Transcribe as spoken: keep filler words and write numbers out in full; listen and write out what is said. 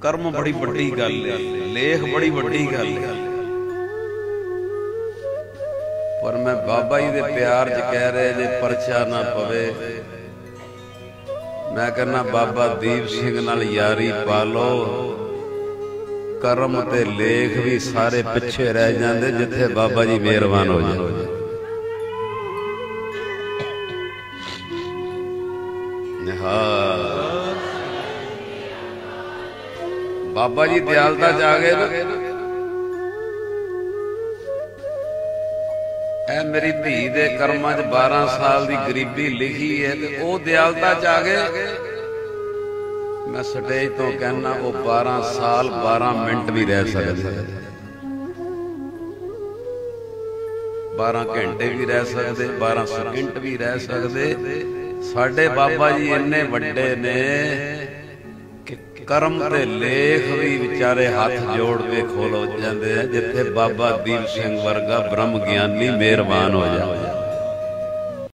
कर्म बड़ी वड्डी गल है, लेख बड़ी वड्डी गल है। पर मैं बाबा जी दे प्यार च कह रहे जे परचा ना पवे, मैं कहना बाबा दीप सिंह नाल यारी पा लो, कर्म ते लेख भी सारे पिछे रह जाते जिथे बाबा जी मेहरबान हो जाए। हाँ बाबा जी दयालता च आ गए ना। ऐ मेरी धी दे कर्मां च बारह साल दी गरीबी लिखी है ते ओ दयालता च आ गए। मैं स्टेज तो कहना वो बारह साल बारह मिनट भी रह सकते, बारह घंटे भी रह सकते, बारह सेकंड भी रह सकते। साडे बाबा जी इन्ने वड्डे ने कि कर्म ते लेख भी बेचारे हाथ जोड़ के खोलो जाते हैं जिथे बाबा दीप सिंह वर्गा ब्रह्म ज्ञानी मेहरबान हो जाए।